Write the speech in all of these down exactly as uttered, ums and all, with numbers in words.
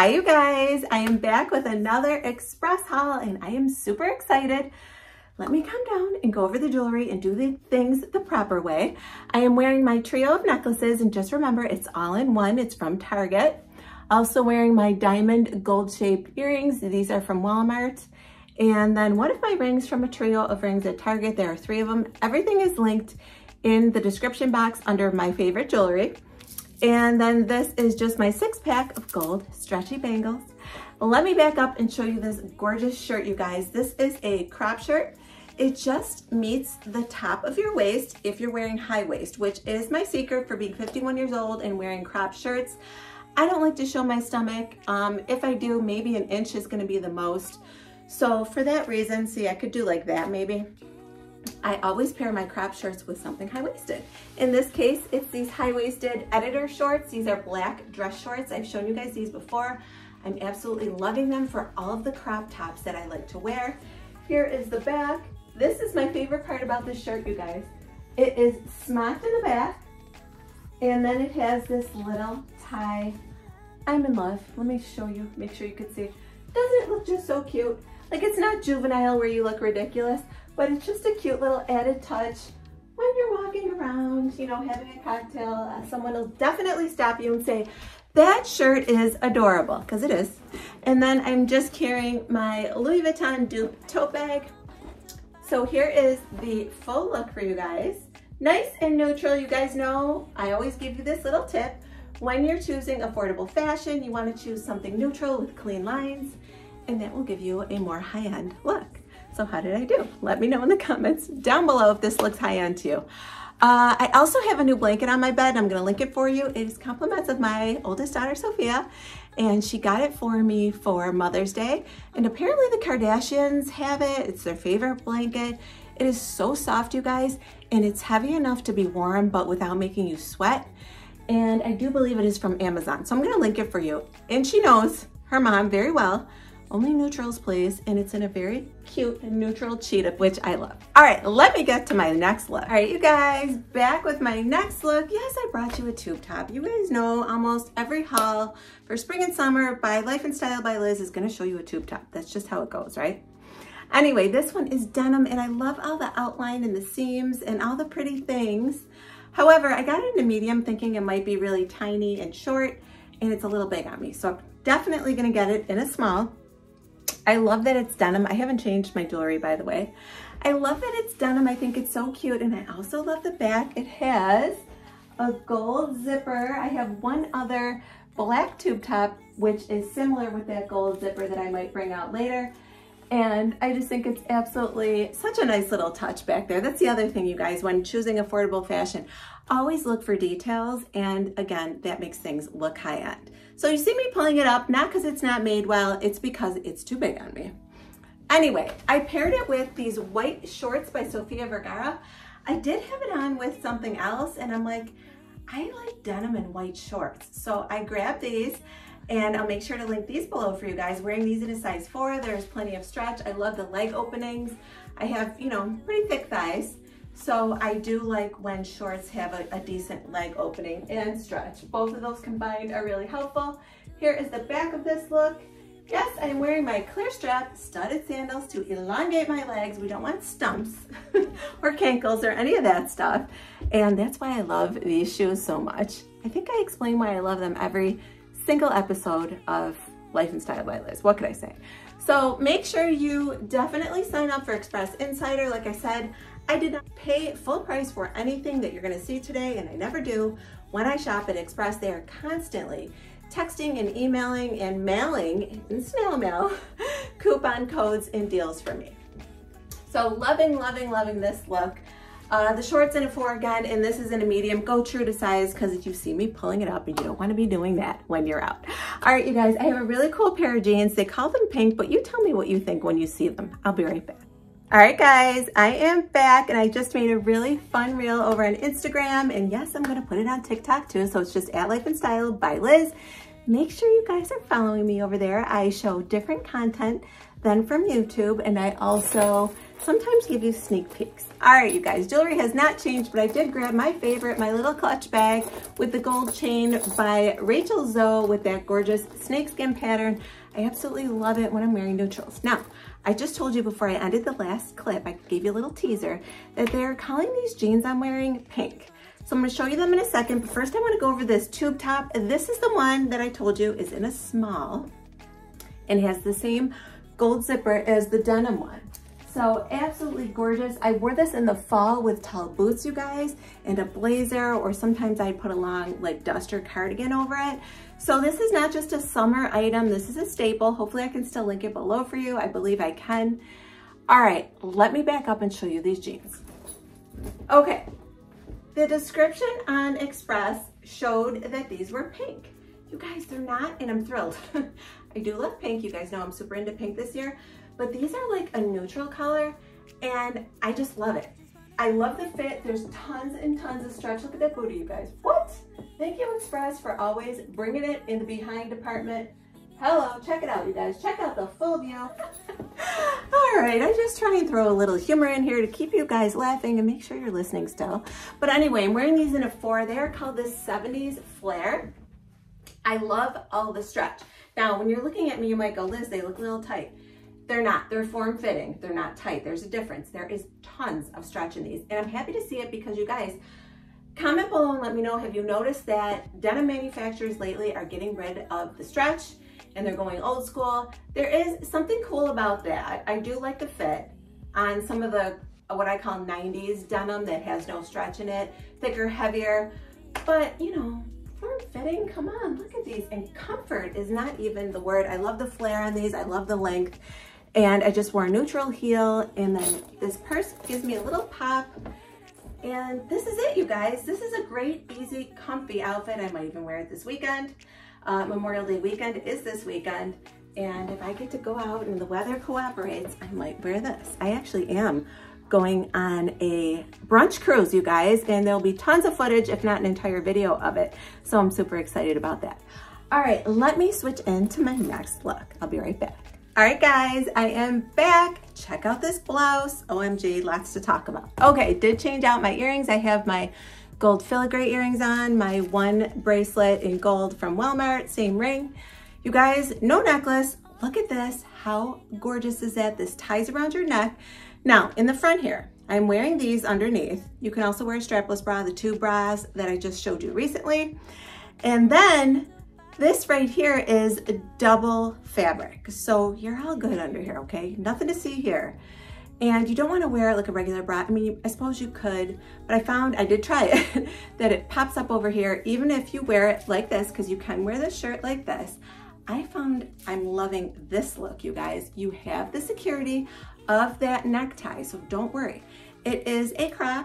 Hi you guys, I am back with another Express haul and I am super excited. Let me calm down and go over the jewelry and do the things the proper way. I am wearing my trio of necklaces and just remember it's all in one, it's from Target. Also wearing my diamond gold shaped earrings, these are from Walmart. And then one of my rings from a trio of rings at Target, there are three of them. Everything is linked in the description box under my favorite jewelry. And then this is just my six pack of gold stretchy bangles. Let me back up and show you this gorgeous shirt, you guys. This is a crop shirt. It just meets the top of your waist if you're wearing high waist, which is my secret for being fifty-one years old and wearing crop shirts. I don't like to show my stomach. Um, if I do, maybe an inch is gonna be the most. So for that reason, see, I could do like that maybe. I always pair my crop shirts with something high-waisted. In this case, it's these high-waisted editor shorts. These are black dress shorts. I've shown you guys these before. I'm absolutely loving them for all of the crop tops that I like to wear. Here is the back. This is my favorite part about this shirt, you guys. It is smocked in the back, and then it has this little tie. I'm in love. Let me show you, make sure you can see. Doesn't it look just so cute? Like, it's not juvenile where you look ridiculous, but it's just a cute little added touch when you're walking around, you know, having a cocktail. Uh, someone will definitely stop you and say, that shirt is adorable, because it is. And then I'm just carrying my Louis Vuitton dupe tote bag. So here is the full look for you guys. Nice and neutral. You guys know I always give you this little tip. When you're choosing affordable fashion, you want to choose something neutral with clean lines, and that will give you a more high-end look. So how did I do? Let me know in the comments down below if this looks high-end to you. Uh, I also have a new blanket on my bed. I'm gonna link it for you. It is compliments of my oldest daughter, Sophia, and she got it for me for Mother's Day. And apparently the Kardashians have it. It's their favorite blanket. It is so soft, you guys, and it's heavy enough to be warm, but without making you sweat. And I do believe it is from Amazon. So I'm gonna link it for you. And she knows, her mom, very well. Only neutrals, please. And it's in a very cute neutral cheetah, which I love. All right, let me get to my next look. All right, you guys, back with my next look. Yes, I brought you a tube top. You guys know almost every haul for spring and summer by Life and Style by Liz is gonna show you a tube top. That's just how it goes, right? Anyway, this one is denim and I love all the outline and the seams and all the pretty things. However, I got it in a medium thinking it might be really tiny and short and it's a little big on me. So I'm definitely gonna get it in a small. I love that it's denim. I haven't changed my jewelry, by the way. I love that it's denim. I think it's so cute. And I also love the back. It has a gold zipper. I have one other black tube top, which is similar with that gold zipper that I might bring out later. And I just think it's absolutely such a nice little touch back there. That's the other thing, you guys, when choosing affordable fashion, always look for details. And again, that makes things look high end. So you see me pulling it up, not because it's not made well, it's because it's too big on me. Anyway, I paired it with these white shorts by Sofia Vergara. I did have it on with something else and I'm like, I like denim and white shorts. So I grabbed these and I'll make sure to link these below for you guys. Wearing these in a size four, there's plenty of stretch. I love the leg openings. I have, you know, pretty thick thighs. So I do like when shorts have a, a decent leg opening and stretch. Both of those combined are really helpful. Here is the back of this look. Yes, I'm wearing my clear strap studded sandals to elongate my legs. We don't want stumps or cankles or any of that stuff. And that's why I love these shoes so much. I think I explain why I love them every single episode of Life and Style by Liz. What could I say? So make sure you definitely sign up for Express Insider. Like I said, I did not pay full price for anything that you're gonna see today, and I never do. When I shop at Express, they are constantly texting and emailing and mailing in snail mail coupon codes and deals for me. So loving, loving, loving this look. Uh, the shorts in a four again, and this is in a medium. Go true to size because you see me pulling it up and you don't want to be doing that when you're out. All right, you guys, I have a really cool pair of jeans. They call them pink, but you tell me what you think when you see them. I'll be right back. All right, guys, I am back and I just made a really fun reel over on Instagram. And yes, I'm gonna put it on TikTok too. So it's just at Life and Style by Liz. make sure you guys are following me over there. I show different content than from YouTube, and I also sometimes give you sneak peeks. All right, you guys, jewelry has not changed, but I did grab my favorite, my little clutch bag with the gold chain by Rachel Zoe with that gorgeous snakeskin pattern. I absolutely love it when I'm wearing neutrals. Now, I just told you before I ended the last clip, I gave you a little teaser, that they're calling these jeans I'm wearing pink. So I'm gonna show you them in a second, but first I wanna go over this tube top. This is the one that I told you is in a small and has the same gold zipper as the denim one. So absolutely gorgeous. I wore this in the fall with tall boots, you guys, and a blazer, or sometimes I put a long like duster cardigan over it. So this is not just a summer item, this is a staple. Hopefully I can still link it below for you. I believe I can. All right, let me back up and show you these jeans. Okay, the description on Express showed that these were pink. You guys, they're not, and I'm thrilled. I do love pink. You guys know I'm super into pink this year, but these are like a neutral color, and I just love it. I love the fit. There's tons and tons of stretch. Look at that booty, you guys. What? Thank you, Express, for always bringing it in the behind department. Hello, check it out, you guys. Check out the full view. All right, I just try and throw a little humor in here to keep you guys laughing and make sure you're listening still. But anyway, I'm wearing these in a four. They are called the seventies Flare. I love all the stretch. Now, when you're looking at me, you might go, Liz, they look a little tight. They're not. They're form-fitting. They're not tight. There's a difference. There is tons of stretch in these, and I'm happy to see it because you guys, comment below and let me know, have you noticed that denim manufacturers lately are getting rid of the stretch and they're going old school? There is something cool about that. I do like the fit on some of the, what I call nineties denim that has no stretch in it, thicker, heavier, but you know, form-fitting, come on, look at these. And comfort is not even the word. I love the flare on these. I love the length. And I just wore a neutral heel, and then this purse gives me a little pop. And this is it, you guys. This is a great, easy, comfy outfit. I might even wear it this weekend. Uh, Memorial Day weekend is this weekend. And if I get to go out and the weather cooperates, I might wear this. I actually am going on a brunch cruise, you guys, and there'll be tons of footage, if not an entire video of it. So I'm super excited about that. All right, let me switch into my next look. I'll be right back. All right, guys, I am back. Check out this blouse. O M G, lots to talk about. Okay, did change out my earrings. I have my gold filigree earrings on, my one bracelet in gold from Walmart, same ring. You guys, no necklace. Look at this. How gorgeous is that? This ties around your neck. Now, in the front here, I'm wearing these underneath. You can also wear a strapless bra, the two bras that I just showed you recently. And then this right here is a double fabric. So you're all good under here, okay? Nothing to see here. And you don't want to wear it like a regular bra. I mean, I suppose you could, but I found, I did try it, that it pops up over here, even if you wear it like this, because you can wear this shirt like this. I found I'm loving this look, you guys. You have the security of that necktie, so don't worry. It is a crop,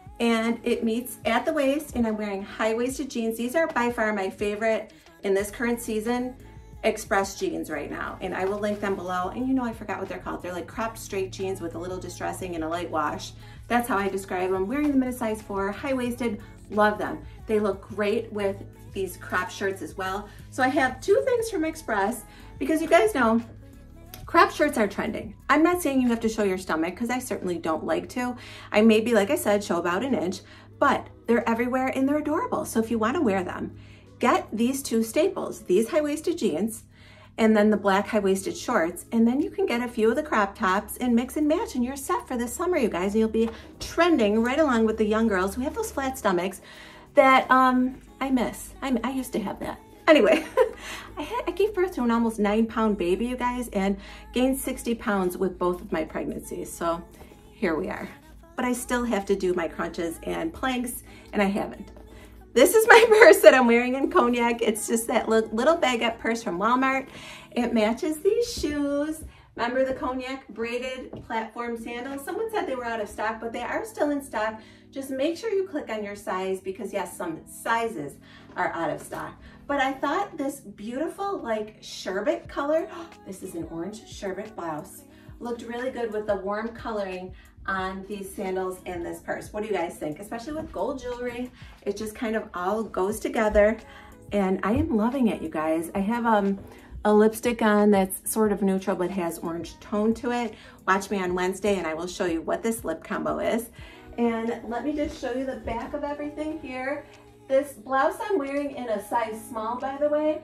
and it meets at the waist, and I'm wearing high-waisted jeans. These are by far my favorite in this current season, Express jeans right now, and I will link them below. And you know, I forgot what they're called. They're like cropped straight jeans with a little distressing and a light wash. That's how I describe them. Wearing them in a size four, high-waisted, love them. They look great with these crop shirts as well. So I have two things from Express, because you guys know crop shirts are trending. I'm not saying you have to show your stomach, because I certainly don't like to. I maybe, like I said, show about an inch, but they're everywhere and they're adorable. So if you want to wear them, get these two staples, these high-waisted jeans, and then the black high-waisted shorts, and then you can get a few of the crop tops and mix and match, and you're set for this summer, you guys. You'll be trending right along with the young girls who have those flat stomachs that um, I miss. I, I used to have that. Anyway, I, had, I gave birth to an almost nine pound baby, you guys, and gained sixty pounds with both of my pregnancies. So here we are. But I still have to do my crunches and planks, and I haven't. This is my purse that I'm wearing in Cognac. It's just that little baguette purse from Walmart. It matches these shoes. Remember the Cognac braided platform sandals? Someone said they were out of stock, but they are still in stock. Just make sure you click on your size, because yes, some sizes are out of stock. But I thought this beautiful like sherbet color, this is an orange sherbet blouse, looked really good with the warm coloring on these sandals and this purse. What do you guys think? Especially with gold jewelry, it just kind of all goes together. and I am loving it, you guys. I have um, a lipstick on that's sort of neutral but has orange tone to it. Watch me on Wednesday and I will show you what this lip combo is. And let me just show you the back of everything here. This blouse I'm wearing in a size small, by the way,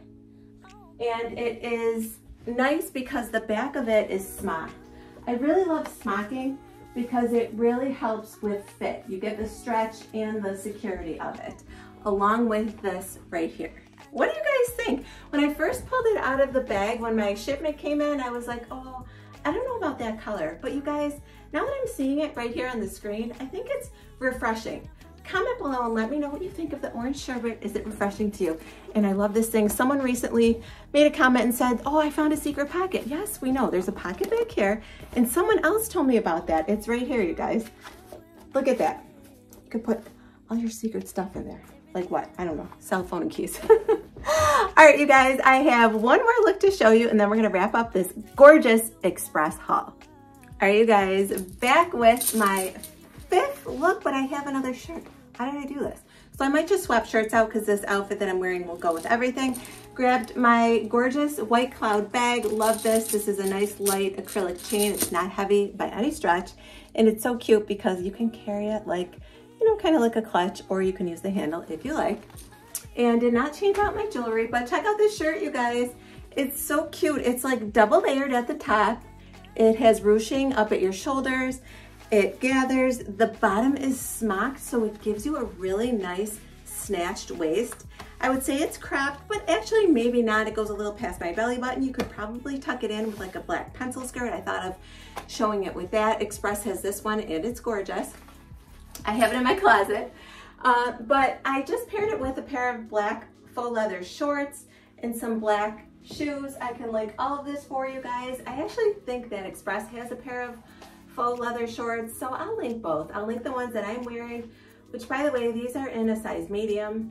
and it is nice because the back of it is smocked. I really love smocking because it really helps with fit. You get the stretch and the security of it, along with this right here. What do you guys think? When I first pulled it out of the bag, when my shipment came in, I was like, oh, I don't know about that color. But you guys, now that I'm seeing it right here on the screen, I think it's refreshing. Comment below and let me know what you think of the orange sherbet. Is it refreshing to you? And I love this thing. Someone recently made a comment and said, oh, I found a secret pocket. Yes, we know there's a pocket back here. And someone else told me about that. It's right here, you guys. Look at that. You could put all your secret stuff in there. Like what? I don't know. Cell phone and keys. All right, you guys, I have one more look to show you and then we're gonna wrap up this gorgeous Express haul. All right, you guys, back with my fifth look, but I have another shirt. How did I do this? So I might just swap shirts out because this outfit that I'm wearing will go with everything. Grabbed my gorgeous White Cloud bag. Love this. This is a nice light acrylic chain. It's not heavy by any stretch. And it's so cute because you can carry it like, you know, kind of like a clutch, or you can use the handle if you like. And did not change out my jewelry, but check out this shirt, you guys. It's so cute. It's like double layered at the top. It has ruching up at your shoulders. It gathers. The bottom is smocked, so it gives you a really nice snatched waist. I would say it's cropped, but actually maybe not. It goes a little past my belly button. You could probably tuck it in with like a black pencil skirt. I thought of showing it with that. Express has this one and it's gorgeous. I have it in my closet, uh, but I just paired it with a pair of black faux leather shorts and some black shoes. I can link all of this for you guys. I actually think that Express has a pair of faux leather shorts, so I'll link both. I'll link the ones that I'm wearing, which by the way, these are in a size medium,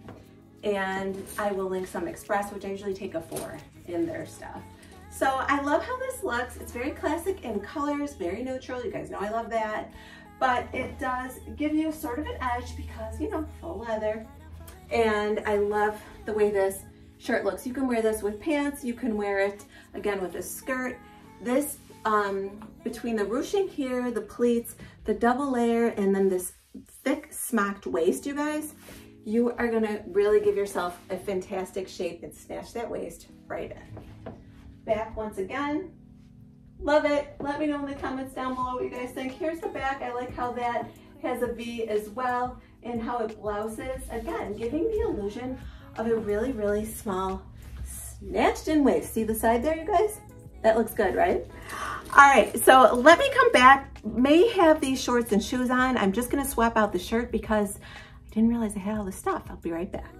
and I will link some Express, which I usually take a four in their stuff. So I love how this looks. It's very classic in colors, very neutral. You guys know I love that, but it does give you sort of an edge because, you know, faux leather. And I love the way this shirt looks. You can wear this with pants. You can wear it, again, with a skirt. This Um, between the ruching here, the pleats, the double layer, and then this thick smocked waist, you guys, you are gonna really give yourself a fantastic shape and snatch that waist right in. Back once again, love it. Let me know in the comments down below what you guys think. Here's the back. I like how that has a V as well and how it blouses. Again, giving the illusion of a really, really small snatched in waist. See the side there, you guys? That looks good, right? All right, so let me come back. May have these shorts and shoes on. I'm just gonna swap out the shirt because I didn't realize I had all this stuff. I'll be right back.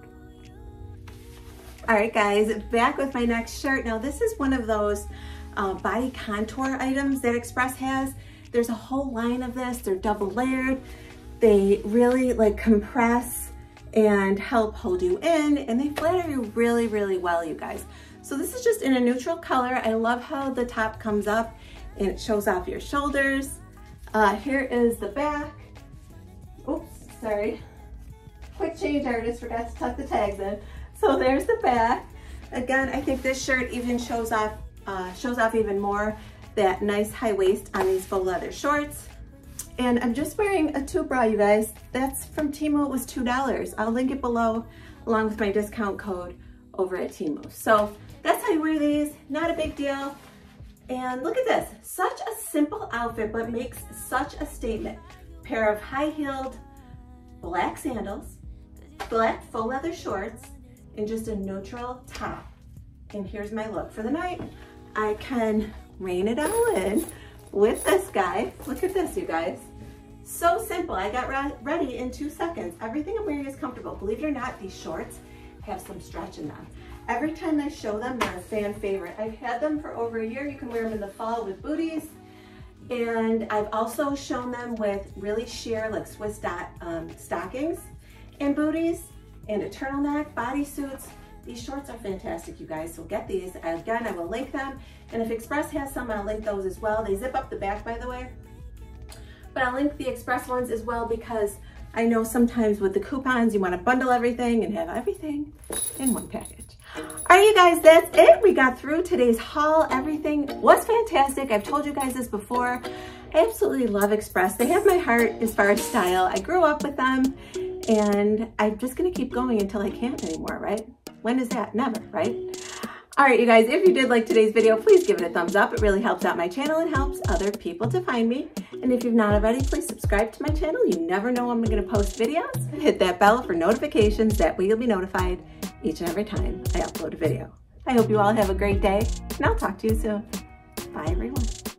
All right, guys, back with my next shirt. Now, this is one of those uh, body contour items that Express has. There's a whole line of this. They're double layered. They really like compress and help hold you in, and they flatter you really, really well, you guys. So this is just in a neutral color. I love how the top comes up and it shows off your shoulders. Uh, here is the back. Oops, sorry. Quick change, I just forgot to tuck the tags in. So there's the back. Again, I think this shirt even shows off, uh, shows off even more that nice high waist on these faux leather shorts. And I'm just wearing a tube bra, you guys. That's from Temu, it was two dollars. I'll link it below along with my discount code over at Temu. So that's how you wear these, not a big deal. And look at this, such a simple outfit, but makes such a statement. Pair of high-heeled black sandals, black faux leather shorts, and just a neutral top. And here's my look for the night. I can rein it all in with this guy. Look at this, you guys. So simple, I got re ready in two seconds. Everything I'm wearing is comfortable. Believe it or not, these shorts have some stretch in them. Every time I show them, they're a fan favorite. I've had them for over a year. You can wear them in the fall with booties. And I've also shown them with really sheer, like Swiss dot um, stockings and booties and a turtleneck, bodysuits. These shorts are fantastic, you guys, so get these. Again, I will link them. And if Express has some, I'll link those as well. They zip up the back, by the way. But I'll link the Express ones as well because I know sometimes with the coupons, you want to bundle everything and have everything in one package. All right, you guys, that's it. We got through today's haul. Everything was fantastic. I've told you guys this before. I absolutely love Express. They have my heart as far as style. I grew up with them, and I'm just gonna keep going until I can't anymore, right? When is that? Never, right? All right, you guys, if you did like today's video, please give it a thumbs up. It really helps out my channel and helps other people to find me. And if you've not already, please subscribe to my channel. You never know when I'm gonna post videos. Hit that bell for notifications. That way you'll be notified each and every time I upload a video. I hope you all have a great day, and I'll talk to you soon. Bye, everyone.